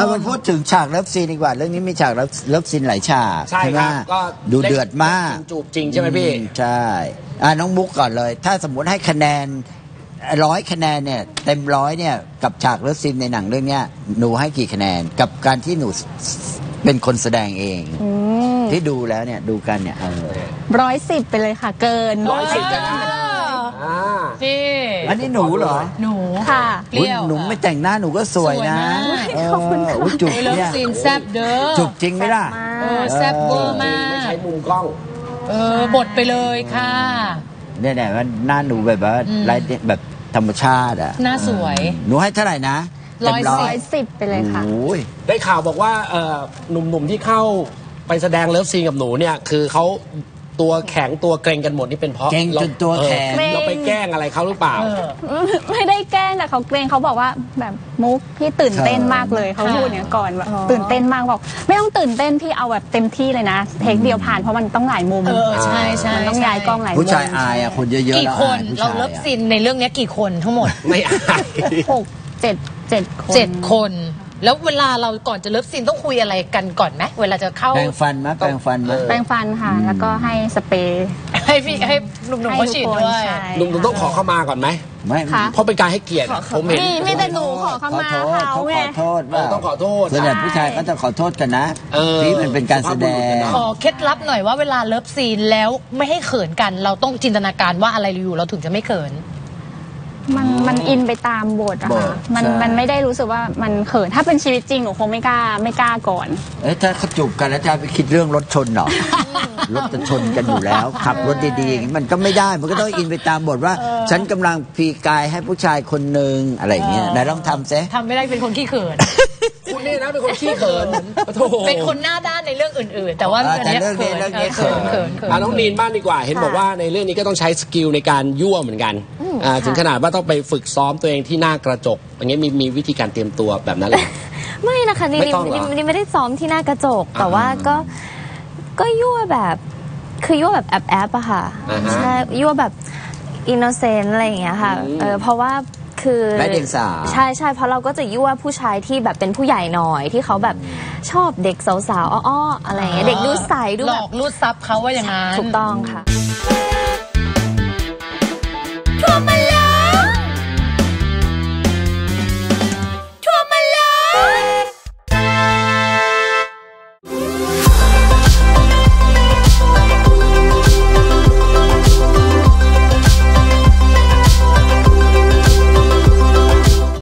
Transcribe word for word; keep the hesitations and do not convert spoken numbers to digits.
เอามาพูดถึงฉากเลิฟซีนดีกว่าเรื่องนี้มีฉากเลิฟซีนหลายฉากใช่ครับก็ดูเดือดมากจูบจริงใช่ไหมพี่ใช่อ่าน้องมุกก่อนเลยถ้าสมมติให้คะแนนร้อยคะแนนเนี่ยเต็มร้อยเนี่ยกับฉากเลิฟซีนในหนังเรื่องนี้หนูให้กี่คะแนนกับการที่หนูเป็นคนแสดงเองที่ดูแล้วเนี่ยดูกันเนี่ยร้อยสิบไปเลยค่ะเกินร้อยสิบนะนี่อันนี้หนูเหรอหนูค่ะหนูไม่แต่งหน้าหนูก็สวยนะขอบคุณค่ะจุบเนี่ยซีนแซ่บเด้อจุบจริงไหมล่ะแซ่บเวอร์มากไม่ใช้มุมกล้องเออบทไปเลยค่ะเนี่ยเนี่ยว่าหน้าหนูแบบว่าไรแบบธรรมชาติอ่ะหน้าสวยหนูให้เท่าไหร่นะร้อยสิบไปเลยค่ะได้ข่าวบอกว่าหนุ่มๆที่เข้าไปแสดงเลิฟซีนกับหนูเนี่ยคือเขาตัวแข็งตัวเกรงกันหมดนี่เป็นเพราะเกรงจนตัวแข็งเราไปแกล้งอะไรเขาหรือเปล่าไม่ได้แกล้งแต่เขาเกรงเขาบอกว่าแบบมุกพี่ตื่นเต้นมากเลยเขาพูดอย่างนี้ก่อนแบบตื่นเต้นมากบอกไม่ต้องตื่นเต้นพี่เอาแบบเต็มที่เลยนะเทคเดียวผ่านเพราะมันต้องหลายมุมเออใช่ใช่ต้องย้ายกล้องหลายมุมผู้ชายอายอ่ะคนเยอะๆกี่คนเราเลิฟซีนในเรื่องนี้กี่คนทั้งหมดไม่อายหกเจ็ดเจ็ดคนเจ็ดคนแล้วเวลาเราก่อนจะเลิฟซีนต้องคุยอะไรกันก่อนไหมเวลาจะเข้าแปรงฟันไหมแปรงฟันไหมแปรงฟันค่ะแล้วก็ให้สเปรย์ให้พี่ให้หนุ่มๆเขาฉีดด้วยหนุ่มๆต้องขอเข้ามาก่อนไหมไม่เพราะเป็นการให้เกียรติผมเห็นไม่แต่หนูขอเข้ามาเขาไงขอโทษว่าต้องขอโทษส่วนใหญ่ผู้ชายก็จะขอโทษกันนะที่มันเป็นการแสดงขอเคล็ดลับหน่อยว่าเวลาเลิฟซีนแล้วไม่ให้เขินกันเราต้องจินตนาการว่าอะไรอยู่เราถึงจะไม่เขินมันมันอินไปตามบทอะค่ะมันมันไม่ได้รู้สึกว่ามันเขินถ้าเป็นชีวิตจริงหนูคงไม่กล้าไม่กล้าก่อนเอ๊ะถ้าเขาจูบกันแล้วจะไปคิดเรื่องรถชนหรอ รถจะชนกันอยู่แล้วขับรถดีๆอย่างนี้มันก็ไม่ได้มันก็ต้องอินไปตามบทว่าฉันกำลังพลีกายให้ผู้ชายคนหนึ่งอะไรอย่างเงี้ยไหนลองทำซิทำไม่ได้เป็นคนขี้เขินคุณนี่นะเป็นคนขี้เขินเป็นคนหน้าด้านในเรื่องอื่นๆแต่ว่าเรื่องนี้เรื่องนี้เขินเขินมาน้องนีนบ้านดีกว่าเห็นบอกว่าในเรื่องนี้ก็ต้องใช้สกิลในการยั่วเหมือนกันถึงขนาดว่าต้องไปฝึกซ้อมตัวเองที่หน้ากระจกอย่างเงี้ยมีมีวิธีการเตรียมตัวแบบนั้นเลยไม่นะคะนี่นี่ไม่ได้ซ้อมที่หน้ากระจกแต่ว่าก็ก็ยั่วแบบคือยั่วแบบแอบแอบอะค่ะใช่ยั่วแบบอินโนเซนต์อะไรอย่างเงี้ยค่ะเออเพราะว่าคือใช่ใช่เพราะเราก็จะยั่วผู้ชายที่แบบเป็นผู้ใหญ่หน่อยที่เขาแบบชอบเด็กสาวๆอ้อๆอะไรอย่างเงี้ยเด็กดูใสดูหลอกลูดซับเขาว่าอย่างนั้นถูกต้องค่ะ